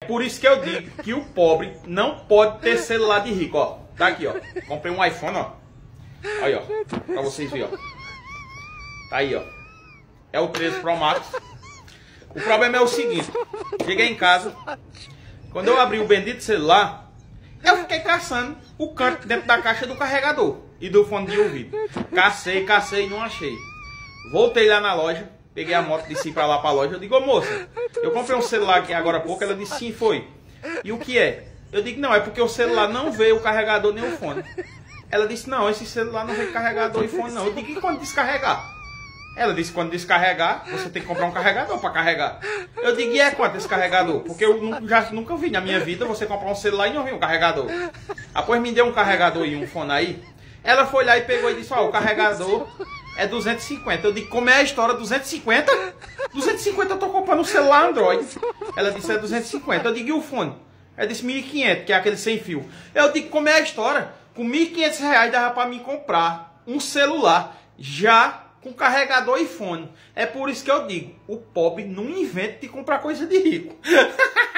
Por isso que eu digo que o pobre não pode ter celular de rico, ó. Tá aqui, ó. Comprei um iPhone, ó. Aí, ó. Pra vocês verem, ó. Tá aí, ó. É o 13 Pro Max. O problema é o seguinte. Cheguei em casa. Quando eu abri o bendito celular, eu fiquei caçando o canto dentro da caixa do carregador e do fone de ouvido. Cacei e não achei. Voltei lá na loja. Peguei a moto, desci pra lá pra loja. Eu digo, ô moça, eu comprei um celular aqui agora há pouco. Ela disse, sim, foi. E o que é? Eu digo, não, é porque o celular não veio o carregador nem o fone. Ela disse, não, esse celular não veio carregador e fone não. Eu digo, e quando descarregar? Ela disse, quando descarregar, você tem que comprar um carregador para carregar. Eu digo, e é quanto esse carregador? Porque eu nunca vi na minha vida você comprar um celular e não vir um carregador. Após me deu um carregador e um fone aí. Ela foi lá e pegou e disse, ó, o carregador é 250. Eu digo, como é a história? 250? 250 eu tô comprando um celular Android. Ela disse, é 250. Eu digo, e o fone? Ela disse, 1.500, que é aquele sem fio. Eu digo, como é a história? Com 1.500 reais dava para mim comprar um celular já com carregador e fone. É por isso que eu digo, o pobre não inventa de comprar coisa de rico.